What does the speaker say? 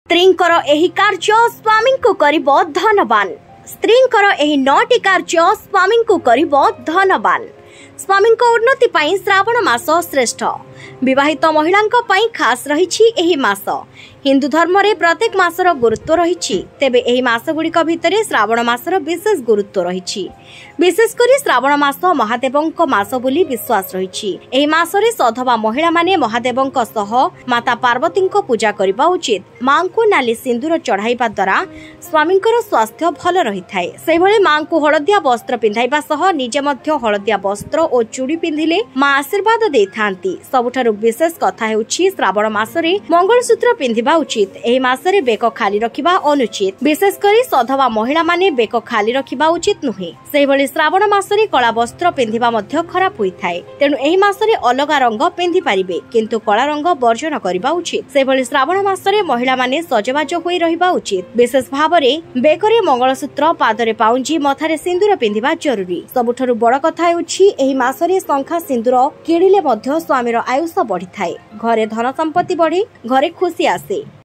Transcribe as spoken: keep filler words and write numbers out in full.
स्त्रींकर एही कार्य स्वामी को करिब धनवान। स्त्रींकर एही नौटी कार्य स्वामी को करिब धनवान। स्वामी उन्नति पाई श्रावण मास श्रेष्ठ। विवाहित महिला खास रही एही मास। हिंदू धर्म रे प्रत्येक मासर गुरुत्व रही। तेबे एही मास गुड़िक भितर श्रावण मासर विशेष गुरुत्व रही। विशेषकर श्रावण मास महादेवंक मास बोली विश्वास रही। एही मासरे सधवा महिला माने महादेवंक सह माता पार्वती पूजा करबा उचित। मां को नाली सिंदूर चढ़ाइबा द्वारा स्वामींकर स्वास्थ्य भल रही थाए। सेहि भली मां को हळदिया वस्त्र पिंधाइबा सह निजे मध्य हळदिया वस्त्र और चूड़ी पिंधिले मां आशीर्वाद देथांती। सबुठारु विशेष कथा हेउछि श्रावण मासरे मंगलसूत्र पिंधिबा उचित। एही मासरे बेक खाली रखिबा अनुचित। विशेष करी सधवा महिला माने बेक खाली रखिबा उचित नुहे। सेहि भली श्रावण मासरे कला वस्त्र पिंधिबा मध्य खराब होई थाए। तेणु एही मासरे अलगा रंग पिंधि पारिबे किंतु कला रंग वर्जन करिबा उचित। सेहि भली श्रावण मासरे महिला माने सजबाज होई रहिबा उचित। विशेष भावरे बेकरे मंगलसूत्र, पादरे पाउंजी, मथारे सिंदूर पिंधिबा जरूरी। सबुठारु बड़ कथा हेउछि एही मासरे शंखा सिंदूर किणिले मध्य स्वामीर आयुष बढ़ी थाए। घरे धन संपत्ति बढ़ी, घरे खुशी आसे।